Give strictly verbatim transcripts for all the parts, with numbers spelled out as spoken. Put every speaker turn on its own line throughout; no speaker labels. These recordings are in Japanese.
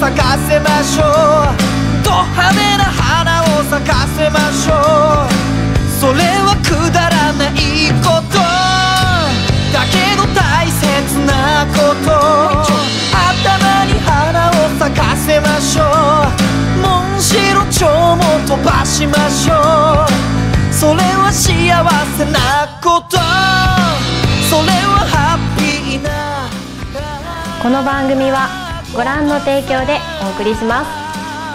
咲かせましょう。ド派手な花を咲かせましょう。それはくだらないことだけど大切なこと。頭に花を咲かせましょう。モンシロチョウも飛ばしましょう。それは幸せなこと。それはハッピーな。
この番組はご覧の提供でお送りします。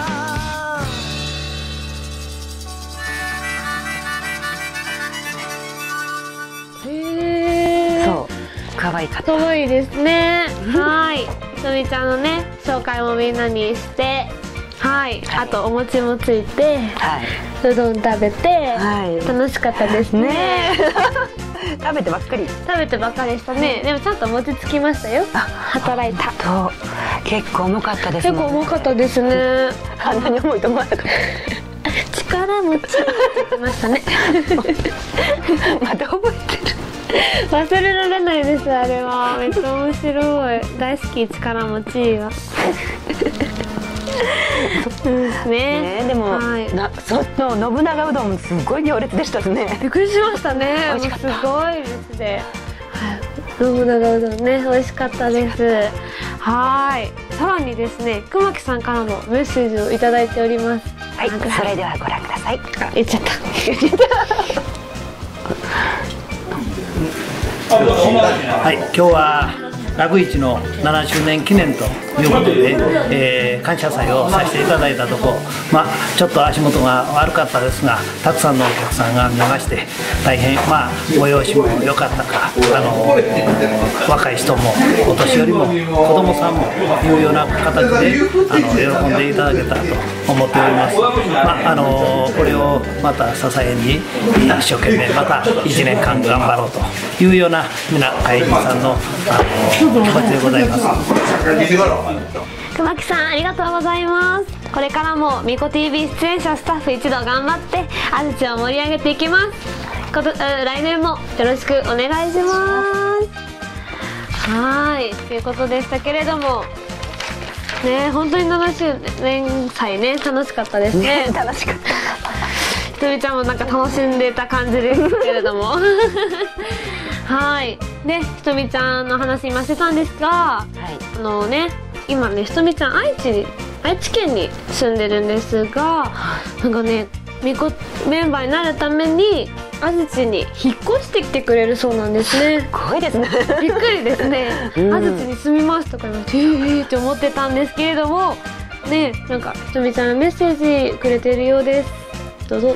可愛かった。
可愛いですね。はい。ひとみちゃんのね紹介もみんなにして、はい。あとお餅もついて、はい。うどん食べて、はい。楽しかったですね。
食べてばっかり。
食べてばっかりしたね。でもちゃんと餅つきましたよ。働いた。
そう。結構重かったですね。
結構重かったですね。
あんなに重いと思わなかった。
力持ちって言ってましたね。
また覚えてる。
忘れられないです。あれはめっちゃ面白い。大好き力持ちは。うんね。
ねでも、はい、なその信長うどんすごい行列でしたね。
びっくりしましたね。
美味しかった。
すごい列で。はい、信長うどんね美味しかったです。はい。さらにですね熊木さんからもメッセージをいただいております。
はい。それではご覧ください。
あ言っちゃった。
はい、今日は楽市のななしゅうねん記念ということで、えー、感謝祭をさせていただいたところ、まあ、ちょっと足元が悪かったですがたくさんのお客さんが見まして大変、まあ、ご様子も良かったかあの若い人もお年寄りも子供さんもいうような形であの喜んでいただけたらと思っております。まあ、あのこれをまた支えに一生懸命またいちねんかん頑張ろうというような皆会員さんのあの気持ちでございます。
熊木さんありがとうございます。これからもみこ ティービー 出演者スタッフ一同頑張って安土を盛り上げていきます。こと来年もよろしくお願いします。はいということでしたけれどもね本当にななしゅうねん祭ね楽しかったですね。
ね楽しかった。
ひとみちゃんもなんか楽しんでた感じですけれどもはいでひとみちゃんの話今してたんですが、はい、あのね今ねひとみちゃん愛知に愛知県に住んでるんですがなんかねみこメンバーになるために安土に引っ越してきてくれるそうなんですね。
すごいですね。
びっくりですね。安土に住みますとか言われてえーって思ってたんですけれどもねなんかひとみちゃんメッセージくれてるようです。どうぞ。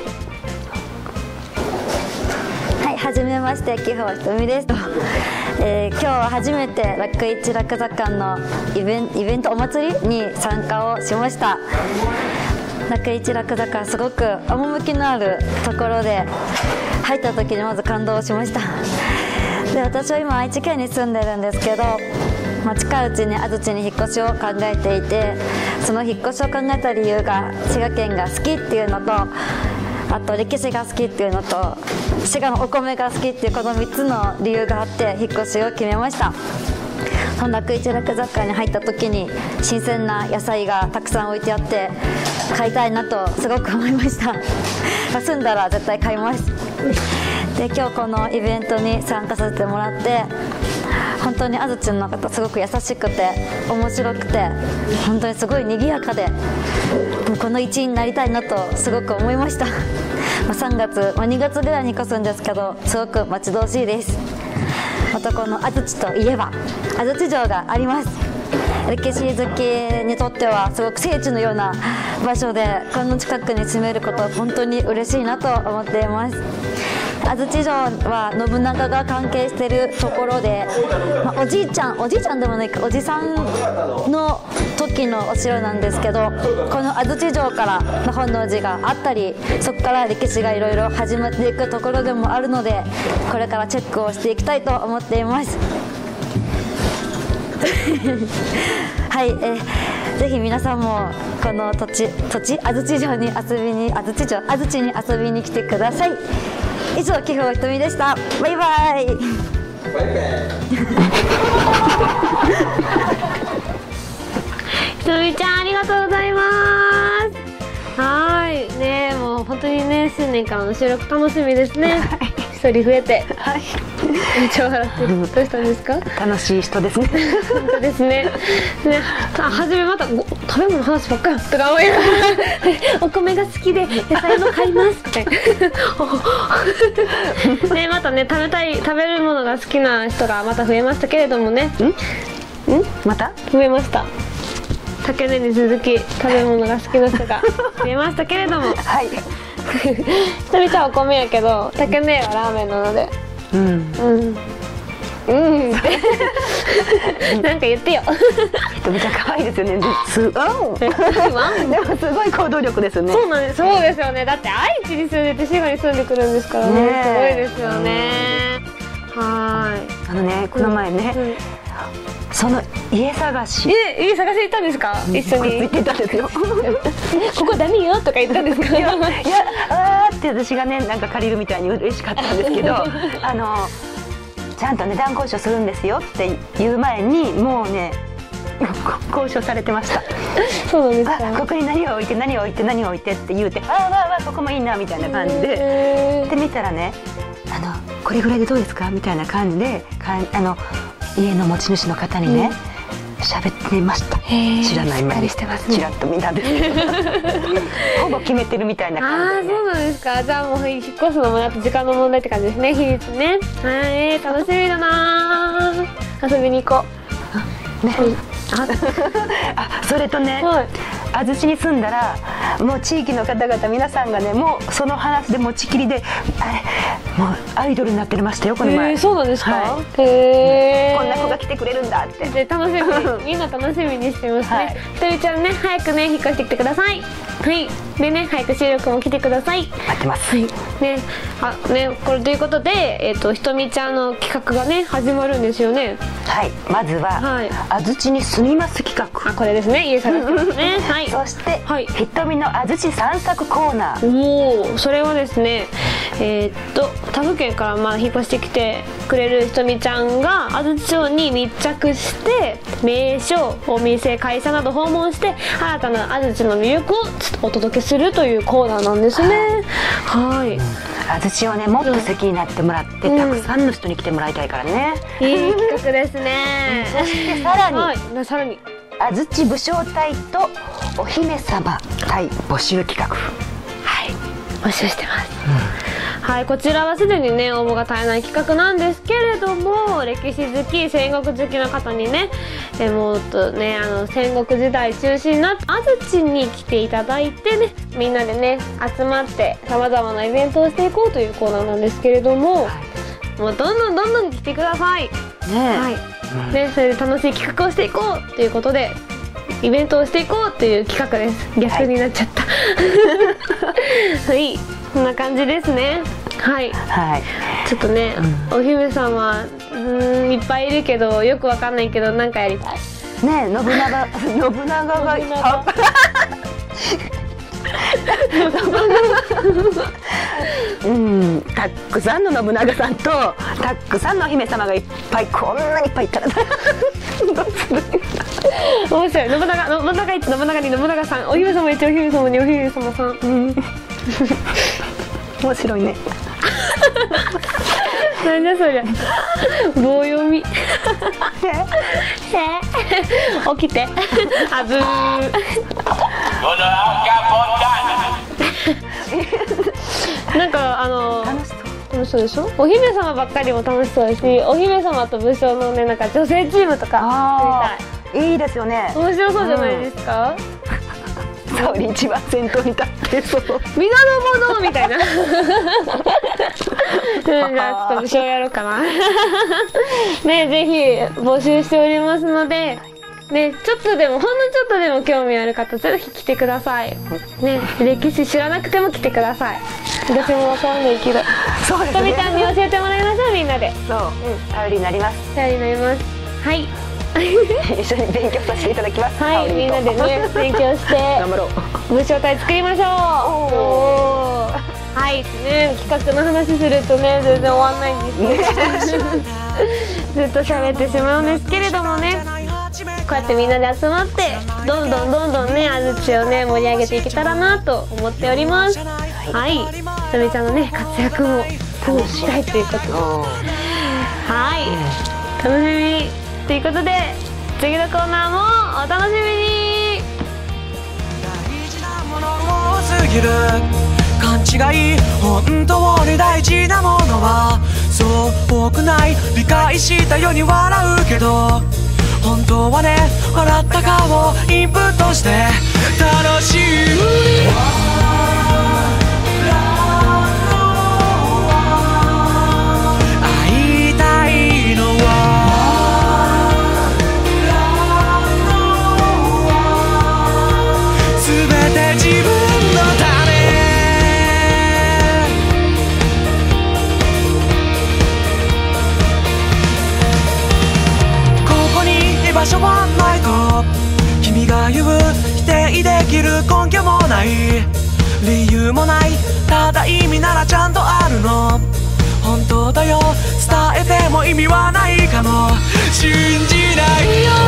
はい、はじめまして木保ひとみです。えー、今日は初めて楽市楽座館のイベン、イベントお祭りに参加をしました。楽市楽座館すごく趣のあるところで入った時にまず感動しました。で私は今愛知県に住んでるんですけど、まあ、近いうちに安土に引っ越しを考えていてその引っ越しを考えた理由が滋賀県が好きっていうのとあと歴史が好きっていうのと滋賀のお米が好きっていうこのみっつの理由があって引っ越しを決めました。その楽市楽座館に入った時に新鮮な野菜がたくさん置いてあって買いたいなとすごく思いました。住んだら絶対買います。で今日このイベントに参加させてもらって本当に安土の方すごく優しくて面白くて本当にすごい賑やかでもうこの一員になりたいなとすごく思いました。まあさんがつ、まあ、にがつぐらいに越すんですけどすごく待ち遠しいです。またこの安土といえば安土城があります。歴史好きにとってはすごく聖地のような場所でこの近くに住めることは本当に嬉しいなと思っています。安土城は信長が関係しているところで、まあ、おじいちゃんおじいちゃんでもないかおじさんの時のお城なんですけどこの安土城から本能寺があったりそこから歴史がいろいろ始まっていくところでもあるのでこれからチェックをしていきたいと思っていますはい、えー、ぜひ皆さんもこの土地土地安土城に遊びに安土城安土に遊びに来てください。以上木保ひとみでした。バイバイ。バイバイ。
ひとみちゃんありがとうがとうございます。はい、ね、もう本当にね、新年からの収録楽しみですね。一人増えて。はい。めっちゃ笑ってる。どうしたんですか？
楽しい人ですね。
本当ですね。ね、はじめまた食べ物の話ばっかりとか思いながらお米が好きで野菜も買いますって。ね、またね、食べたい食べるものが好きな人がまた増えましたけれどもね。ん？ん？
また？
増えました。竹根に続き食べ物が好きな人が増えましたけれども。はい。ひとみちゃんはお米やけど、竹根はラーメンなので。うん。うん。うんってなんか言ってよ。
ひとみちゃん可愛いですよね。す、うん。でもすごい行動力ですね。
そうなんです。そうですよね。だって愛知に住んでて滋賀に住んでくるんですからね。すごいですよね。はい。
あのね、この前ね、その家探し。
え、家探し行ったんですか？一緒に。
行ってたんですよ。
ここダメよとか言ったんですか？いや、
あーって私がね、なんか借りるみたいに嬉しかったんですけど、あの。ちゃんと値段交渉するんですよって言う前にもうね交渉されてました。
そうなんですか。
ここに何を置いて何を置いて何を置いてって言うて、ああわあわあここもいいなみたいな感じでで見たらね、あのこれぐらいでどうですかみたいな感じでかあの家の持ち主の方にね喋ってました。知らない前にちらっと見たんですけどほぼ決めてるみたいな感じで、ね、
ああそうなんですか。じゃあもう引っ越すのもあと時間の問題って感じですね。日にちね。はい、楽しみだな。遊びに行こう。ね。
あ、それとね、安土に住んだらもう地域の方々皆さんがね、もうその話で持ちきりで、あれもうアイドルになってましたよこの前。
そうなんですか。
はい、
へえ。
こんな子が来てくれるんだって。
で楽しみみんな楽しみにしてますね。ひとみちゃんね、早くね引っ越してきてください。はい。でね、早く収録も来てください。
待ってます。
はい。ね、あね、これということで、えっとひとみちゃんの企画がね始まるんですよね。
はい。まずは、はい、安土に住みます企画。
あ、これですね。家探しですね。はい。
そして、はい、ひとみの安土散策コーナー。
おお、それはですね、えー、っと他府県からまあ引っ越してきてくれるひとみちゃんが安土町に密着して名所、お店、会社など訪問して新たな安土の魅力をお届けするというコーナーなんですね。はい。
安土をね、もっと好きになってもらって、うん、たくさんの人に来てもらいたいからね。
いい企画ですね。
そしてさらに、
はい、さらに
安土武将隊とお姫様隊募集企画。はい、
募集してます。うん、はい、こちらはすでにね応募が絶えない企画なんですけれども、歴史好き戦国好きの方にね、えもっとねあの戦国時代中心な安土に来ていただいてね、みんなでね集まってさまざまなイベントをしていこうというコーナーなんですけれども、はい、もうどんどんどんどん来てくださいね。はい、うん、ね、それで楽しい企画をしていこうということでイベントをしていこうという企画です。逆になっちゃった。はい、はい、こんな感じですね。はい、はい、ちょっとね、うん、お姫様うんいっぱいいるけどよくわかんないけどなんかやりたい
ね。信長信長がうん、たくさんの信長さんとたくさんのお姫様がいっぱいこんなにいっぱいいたら
面白い。信長、信長いち、信長に、信長さん、お姫様いち、お姫様に、お姫様さん、うん、
面白いね。
なんじゃそりゃ棒読み。起きてあぶー。なんかあの楽しそう楽しそうでしょ。お姫様ばっかりも楽しそうだし、お姫様と武将のねなんか女性チームとか
やりたい。いいですよね。
面白そうじゃないですか。
沙織一番先頭に立ってそう。
皆の者みたいな。じゃあちょっと武将やろうかな。ね、ぜひ募集しておりますので。ね、ちょっとでもほんのちょっとでも興味ある方ぜひ来てください。ね、歴史知らなくても来てください。私もわかんないけど。そうですね。ひとみちゃんに教えてもらいましょうみんなで。
そう、うん、頼りになります。
頼りになります。はい。
一緒に勉強させていただきます。
はい、みんなでね勉強して
頑張ろ
う。武将隊作りましょう。おー。はい、ね、企画の話するとね全然終わんないんですけどずっと喋ってしまうんですけれどもね。 こうやってみんなで集まってどんどんどんどんね安土をね盛り上げていけたらなと思っております。はい、ひとみちゃんのね活躍も楽しみたいということで、はい、楽しみということで次のコーナーもお楽しみに。
大事なもの多すぎる勘違い、本当に大事なものはそう多くない。理解したように笑うけど本当はね、笑った顔をインプットして楽しい。会いたいのは全て自分のため。場所はないと君が言う否定できる根拠もない理由もない、ただ意味ならちゃんとあるの。本当だよ、伝えても意味はないかも信じないよ。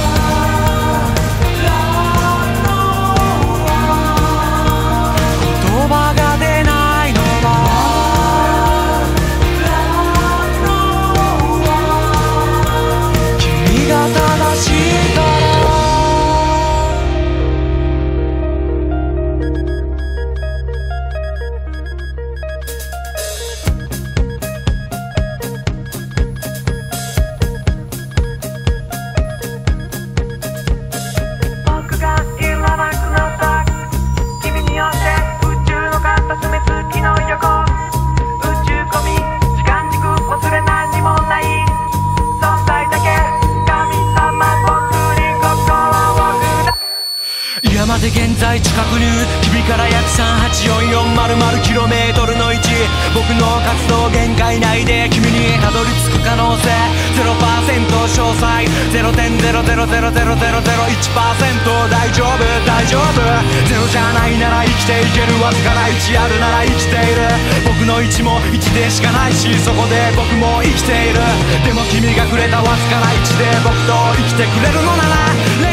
言葉が出ないのは君が正しいから。僕がいらなくなった君によって宇宙の片隅月の横宇宙込み時間軸忘れ何もない存在だけ神様僕に心をくだ。山で現在近くに君から約 さんはちよんよんまるまるキロメートル の位置、僕の活動限界内で君にたどり着く可能性 ゼロパーセント 詳細 ゼロてんゼロゼロゼロゼロゼロゼロいちパーセント 大丈夫大丈夫、ゼロじゃないなら生きていける、わずかないちあるなら生きている。僕のいちもいちでしかないし、そこで僕も生きている。でも君がくれたわずかないちで僕と生きてくれるのなら